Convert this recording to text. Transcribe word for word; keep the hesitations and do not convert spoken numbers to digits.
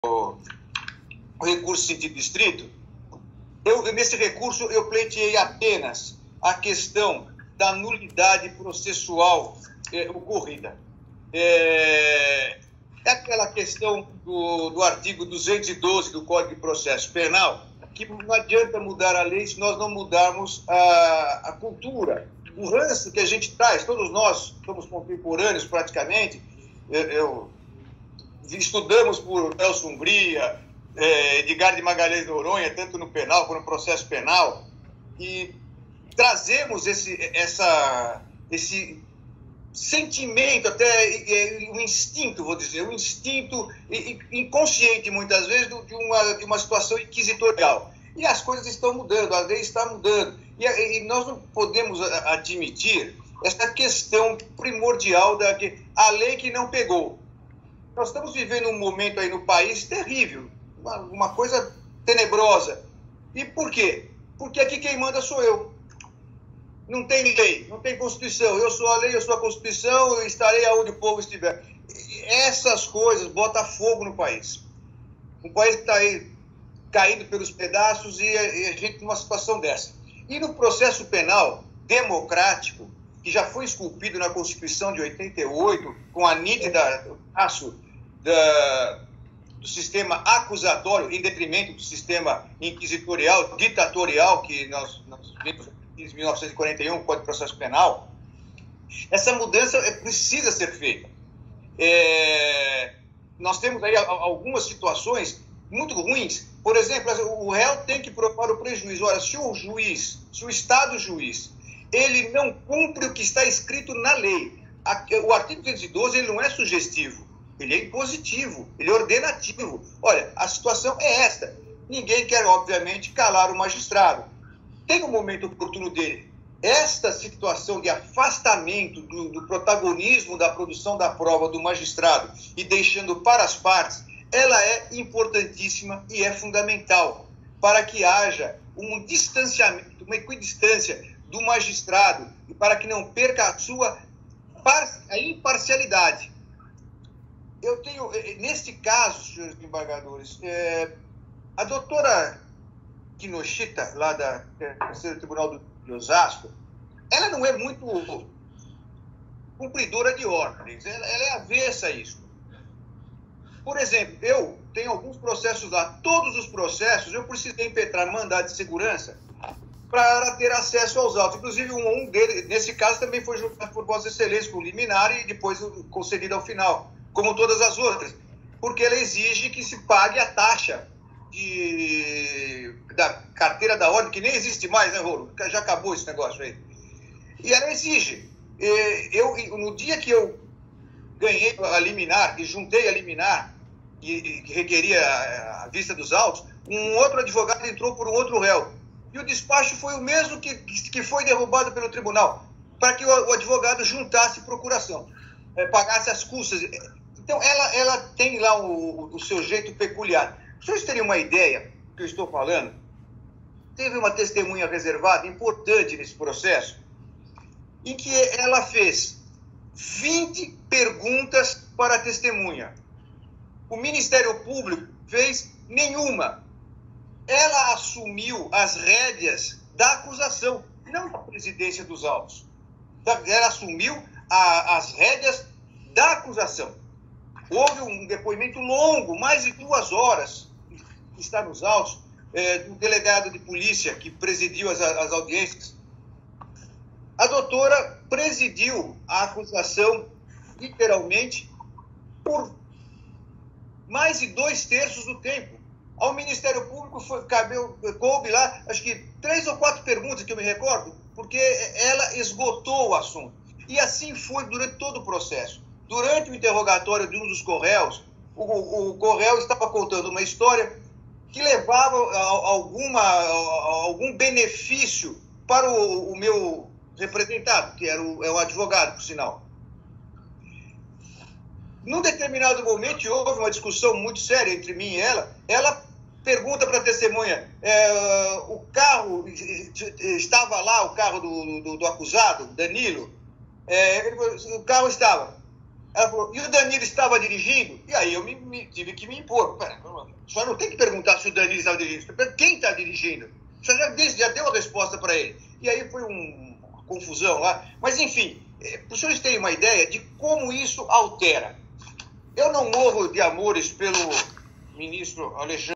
o recurso sentido estrito, eu, nesse recurso eu pleiteei apenas a questão da nulidade processual eh, ocorrida. É, é aquela questão do, do artigo duzentos e doze do Código de Processo Penal, que não adianta mudar a lei se nós não mudarmos a, a cultura, o ranço que a gente traz. Todos nós somos contemporâneos praticamente. Eu, eu estudamos por Nelson Umbria, é, Edgar de Magalhães Noronha, tanto no penal quanto no processo penal, e trazemos esse, essa, esse sentimento, até um instinto, vou dizer, um instinto inconsciente, muitas vezes, de uma, de uma situação inquisitorial. E as coisas estão mudando, a lei está mudando. E, e nós não podemos admitir essa questão primordial da a lei que não pegou. Nós estamos vivendo um momento aí no país terrível, uma, uma coisa tenebrosa. E por quê? Porque aqui quem manda sou eu. Não tem lei, não tem Constituição. Eu sou a lei, eu sou a Constituição, eu estarei aonde o povo estiver. Essas coisas botam fogo no país. Um país que está aí caindo pelos pedaços e a gente numa situação dessa. E no processo penal democrático, que já foi esculpido na Constituição de oitenta e oito, com a nítida traço da, do sistema acusatório, em detrimento do sistema inquisitorial, ditatorial, que nós, nós vimos em mil novecentos e quarenta e um, Código de Processo Penal, essa mudança precisa ser feita. É, nós temos aí algumas situações muito ruins. Por exemplo, o réu tem que provar o prejuízo. Ora, se o juiz, se o Estado juiz, ele não cumpre o que está escrito na lei, o artigo duzentos e doze ele não é sugestivo, ele é impositivo, ele é ordenativo. Olha, a situação é esta. Ninguém quer, obviamente, calar o magistrado. Tem um momento oportuno dele. Esta situação de afastamento do, do protagonismo da produção da prova do magistrado e deixando para as partes, ela é importantíssima e é fundamental para que haja um distanciamento, uma equidistância do magistrado e para que não perca a sua a imparcialidade. Eu tenho, neste caso, senhores desembargadores, é, a doutora Kinoshita, lá da terceiro Tribunal de Osasco, ela não é muito cumpridora de ordens, ela, ela é avessa a isso. Por exemplo, eu tenho alguns processos lá, todos os processos eu precisei impetrar mandado de segurança para ter acesso aos autos. Inclusive, um, um deles, nesse caso, também foi julgado por Vossa Excelência com liminar e depois concedido ao final, como todas as outras, porque ela exige que se pague a taxa de, da carteira da ordem, que nem existe mais, né, Rolo? Já acabou esse negócio aí. E ela exige. Eu, no dia que eu ganhei a liminar, e juntei a liminar, e, que requeria a vista dos autos, um outro advogado entrou por um outro réu. E o despacho foi o mesmo que, que foi derrubado pelo tribunal, para que o, o advogado juntasse procuração, é, pagasse as custas. Então, ela, ela tem lá o, o seu jeito peculiar. Os senhores teriam uma ideia do que eu estou falando? Teve uma testemunha reservada importante nesse processo, em que ela fez vinte perguntas para a testemunha. O Ministério Público fez nenhuma. Ela assumiu as rédeas da acusação, não da presidência dos autos. Ela assumiu a, as rédeas da acusação. Houve um depoimento longo, mais de duas horas, que está nos autos, é, do delegado de polícia que presidiu as, as audiências. A doutora presidiu a acusação, literalmente, por mais de dois terços do tempo. Ao Ministério Público foi, cabeu, coube lá, acho que três ou quatro perguntas que eu me recordo, porque ela esgotou o assunto. E assim foi durante todo o processo. Durante o interrogatório de um dos corréus, o, o corréu estava contando uma história que levava a, a alguma, a, a algum benefício para o, o meu representado, que era o, é o advogado, por sinal. Num determinado momento, houve uma discussão muito séria entre mim e ela. Ela pergunta para a testemunha, é, o carro, estava lá o carro do, do, do acusado, Danilo? É, ele, o carro estava. Ela falou, e o Danilo estava dirigindo? E aí eu me, me, tive que me impor. Pera, só não tem que perguntar se o Danilo estava dirigindo. Quem está dirigindo? Você já, já deu a resposta para ele. E aí foi um, uma confusão lá. Mas, enfim, para os senhores terem uma ideia de como isso altera. Eu não morro de amores pelo ministro Alexandre.